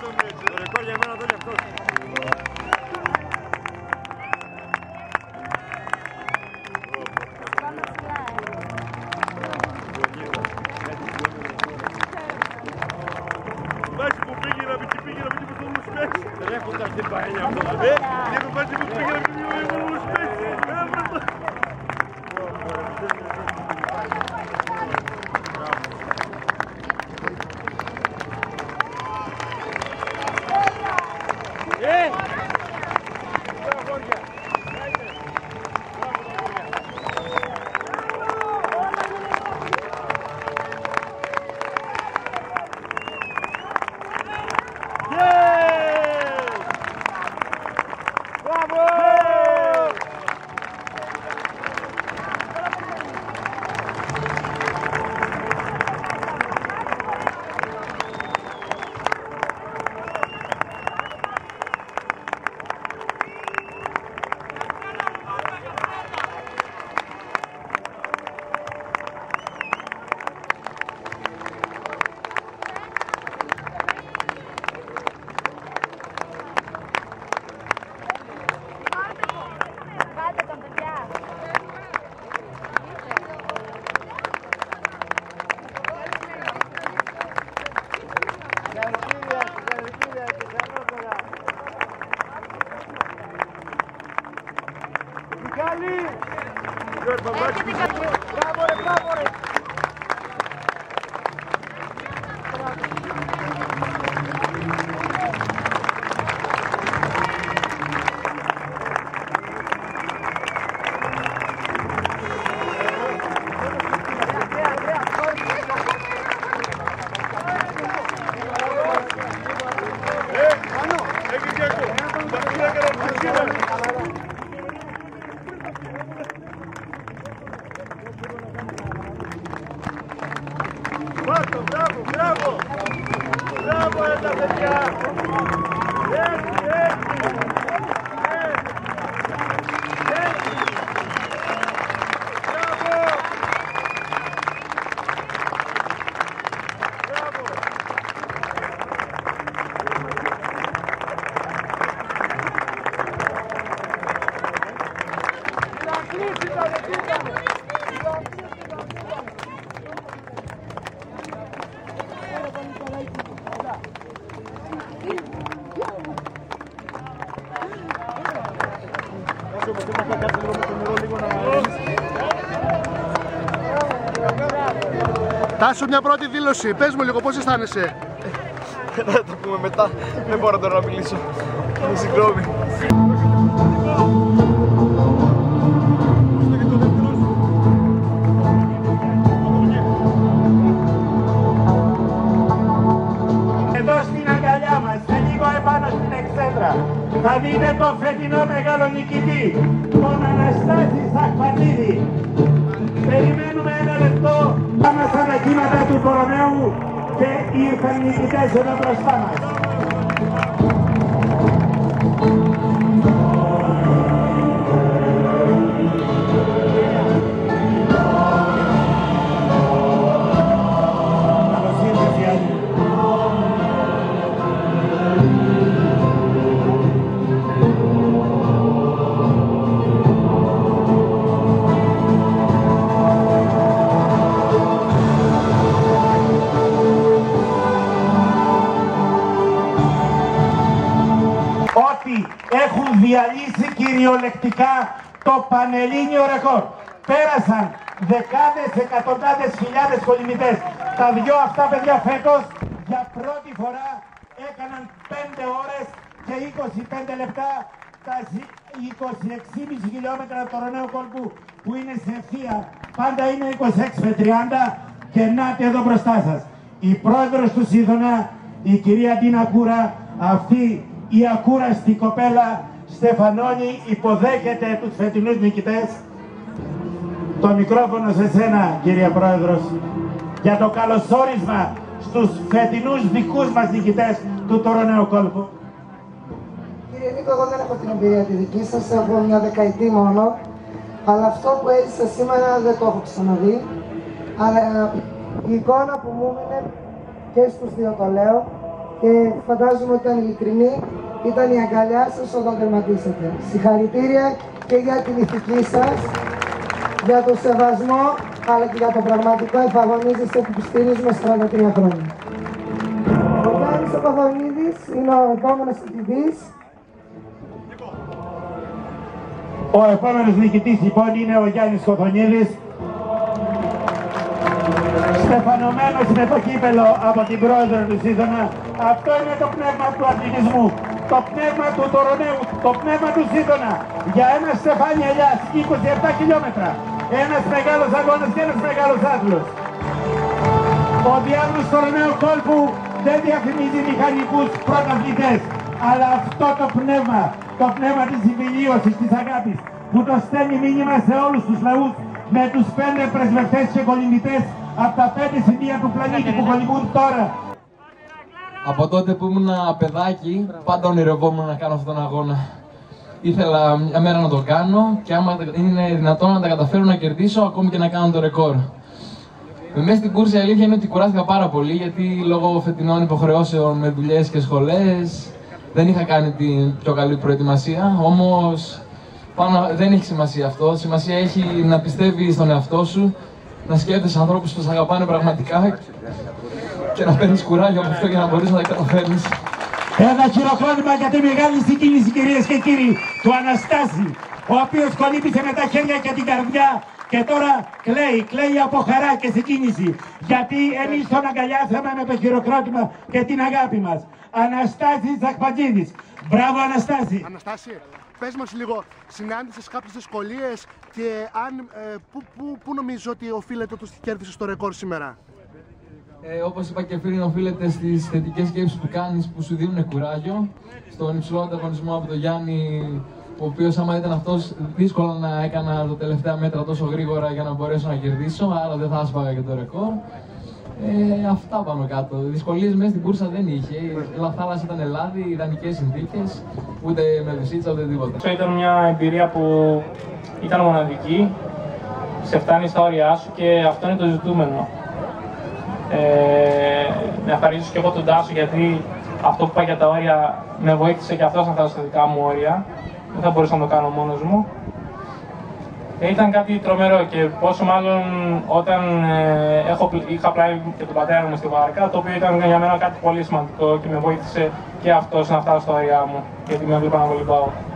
Το ρεκόρ για μένα εδώ κι αυτός. Βάζει που πήγε να μην πήγε να μην πήγε να μην πήγε. Δεν έχουν τα στην παέλια αυτό. Δεν βάζει που πήγε να μην πήγε να μην πήγε. Μπράβο ρε, μπράβο ρε! Μπράβο, μπράβο, μπράβο! Μπράβο ρε τα παιδιά! Έτσι, έτσι! Έτσι! Μπράβο! Μπράβο! Τάσο, μια πρώτη δήλωση. Πες μου λίγο πώς αισθάνεσαι. Θα το πούμε μετά. Δεν μπορώ τώρα να μιλήσω. Με συγγνώμη. Εδώ στην αγκαλιά μας, σε λίγο επάνω στην εξέδρα, θα δείτε το φετινό μεγάλο νικητή, τον Αναστάση Σαχπατίδη. Περιμένουμε ένα λεπτό, πάμε στα ανακοίνωτα του Κοροναίου και ήρθαν οι νικητές εδώ μπροστά μας. Έχουν διαλύσει κυριολεκτικά το πανελλήνιο ρεκόρ. Πέρασαν δεκάδες, εκατοντάδες χιλιάδες κολυμβητές. Τα δυο αυτά παιδιά φέτος για πρώτη φορά έκαναν 5 ώρες και 25 λεπτά τα 26,5 χιλιόμετρα του Ρωναίου κόλπου που είναι σε ευθεία. Πάντα είναι 26 με 30 και νάτε εδώ μπροστά σας. Η πρόεδρος του Σίδωνα, η κυρία Ντίνα Κούρα, αυτή η ακούραστη κοπέλα Στεφανώνη, υποδέχεται τους φετινούς νικητές. Το μικρόφωνο σε σένα, κυρία Πρόεδρος, για το καλωσόρισμα στους φετινούς δικούς μας νικητές του Ρωναίου κόλπου. Κύριε Νίκο, εγώ δεν έχω την εμπειρία τη δική σας, έχω μια δεκαετή μόνο, αλλά αυτό που έζησα σήμερα δεν το έχω ξαναδεί. Αλλά η εικόνα που μου έμεινε, και στους δύο το λέω, και φαντάζομαι ότι ήταν ειλικρινή. Ήταν η αγκαλιά σας όταν τερματίσατε. Συγχαρητήρια και για την ηθική σας, για το σεβασμό, αλλά και για το πραγματικό εφαγωνίζεστε που στηρίζουμε 43 χρόνια. Ο Γιάννης ο Κοθονίδης είναι ο επόμενος νικητής. Ο επόμενος νικητής λοιπόν είναι ο Γιάννης Κοθονίδης, στεφανωμένος με το κύπελο από την πρόεδρο του Σίδωνα. Αυτό είναι το πνεύμα του αθλητισμού, το πνεύμα του Τωροναίου, το πνεύμα του Σίδωνα. Για ένα στεφάνι ελιάς, 27 χιλιόμετρα, ένας μεγάλος αγώνας και ένας μεγάλος άθλος. Ο διάβολος Τωροναίου κόλπου δεν διαφημίζει μηχανικούς πρωταθλητές, αλλά αυτό το πνεύμα της συμφιλίωσης, της αγάπης, που το στέλνει μήνυμα σε όλους τους λαούς με τους 5 πρεσβευτές και κολυμβητές από τα 5 σημεία του πλανήτη που κολυμβούν τώρα. Από τότε που ήμουν παιδάκι, πάντα ονειρευόμουν να κάνω αυτόν τον αγώνα. Ήθελα μια μέρα να το κάνω και άμα είναι δυνατόν να τα καταφέρω να κερδίσω, ακόμη και να κάνω το ρεκόρ. Μέσα στην κούρσα η αλήθεια είναι ότι κουράστηκα πάρα πολύ, γιατί λόγω φετινών υποχρεώσεων με δουλειές και σχολές δεν είχα κάνει την πιο καλή προετοιμασία. Όμως δεν έχει σημασία αυτό. Σημασία έχει να πιστεύεις στον εαυτό σου, να σκέφτεσαι ανθρώπους που σε αγαπάνε πραγματικά και να παίρνεις κουράγιο από αυτό για να μπορείς να τα καταφέρνεις. Ένα χειροκρότημα για τη μεγάλη συγκίνηση, κυρίες και κύριοι, του Αναστάση, ο οποίος κολύμπησε με τα χέρια και την καρδιά και τώρα κλαίει από χαρά και συγκίνηση, γιατί εμείς τον αγκαλιάσαμε με το χειροκρότημα και την αγάπη μας. Αναστάσης Ζαχπατζίδης. Μπράβο Αναστάση. Αναστάση, πες μας λίγο, συνάντησες κάποιες δυσκολίες και πού νομίζεις ότι οφείλεται ότι κέρδισες το ρεκόρ σήμερα? Όπως είπα και πριν, οφείλεται στις θετικές σκέψεις που κάνεις, που σου δίνουν κουράγιο. Στον υψηλό ανταγωνισμό από τον Γιάννη, ο οποίος άμα ήταν αυτός, δύσκολα να έκανα τα τελευταία μέτρα τόσο γρήγορα για να μπορέσω να κερδίσω, άρα δεν θα άσπαγα και το ρεκόρ. Αυτά πάνω κάτω. Δυσκολίες μέσα στην κούρσα δεν είχε. Η θάλασσα ήταν λάδι, ιδανικές συνθήκες, ούτε με βυσίτσα ούτε τίποτα. Ήταν μια εμπειρία που ήταν μοναδική, σε φτάνει στα όρια σου και αυτό είναι το ζητούμενο. Να ευχαριστήσω και εγώ τον Τάσο, γιατί αυτό που πάει για τα όρια με βοήθησε και αυτός να φτάσω στα δικά μου όρια. Δεν θα μπορούσα να το κάνω μόνος μου. Ήταν κάτι τρομερό και πόσο μάλλον όταν είχα πλάι και τον πατέρα μου στη βάρκα, το οποίο ήταν για μένα κάτι πολύ σημαντικό και με βοήθησε και αυτός να φτάσω στα όρια μου, γιατί με έβλεπα να κολυμπάω.